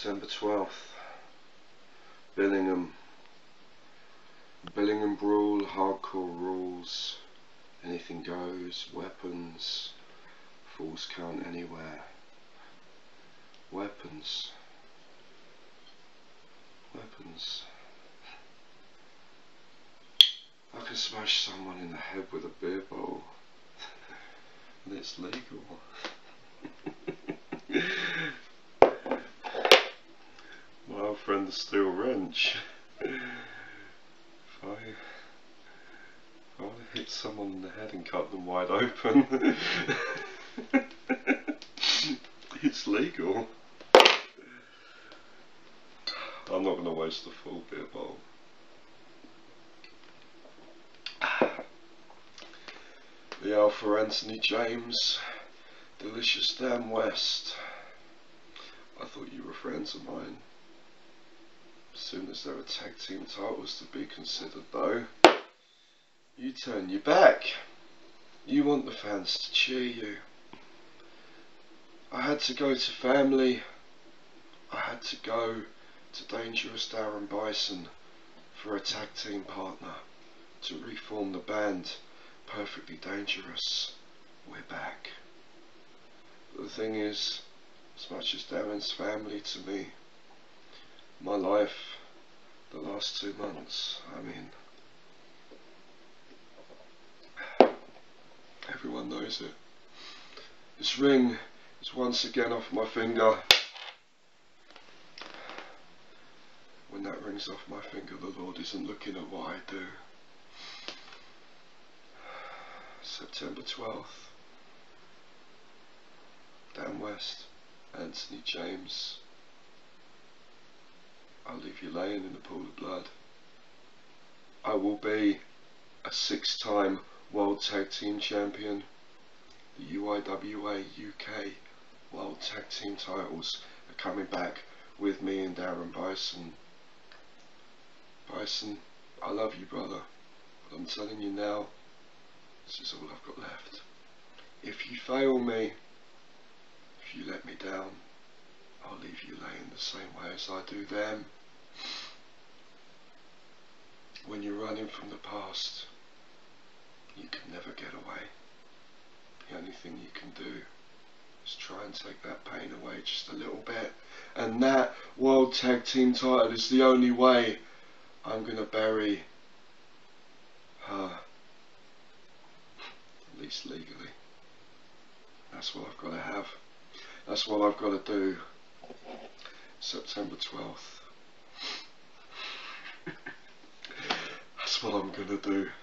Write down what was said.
September 12th, Billingham Brawl, hardcore rules, anything goes, weapons, falls count anywhere, weapons. I can smash someone in the head with a beer bowl and it's legal. My old friend the steel wrench. If I want to hit someone in the head and cut them wide open, it's legal. I'm not going to waste a full beer bowl. The Alpha Anthony James, Delicious Dan West. I thought you were friends of mine. As soon as there were tag team titles to be considered though, you turn your back. You want the fans to cheer you. I had to go to family. I had to go to Dangerous Darren Bison for a tag team partner to reform the band Perfectly Dangerous. We're back. But the thing is, as much as Darren's family to me, my life the last 2 months, I mean, everyone knows it. This ring is once again off my finger. When that ring's off my finger, the Lord isn't looking at what I do. September 12th, Dan West, Anthony James. I'll leave you laying in a pool of blood. I will be a 6-time World Tag Team Champion. The UIWA-UK World Tag Team titles are coming back with me and Darren Bison. Bison, I love you, brother, but I'm telling you now, this is all I've got left. If you fail me, if you let me down, I'll leave you laying the same way as I do them. When you're running from the past, you can never get away. The only thing you can do is try and take that pain away just a little bit. And that World Tag Team title is the only way I'm going to bury her. At least legally. That's what I've got to have. That's what I've got to do. September 12th. That's what I'm going to do.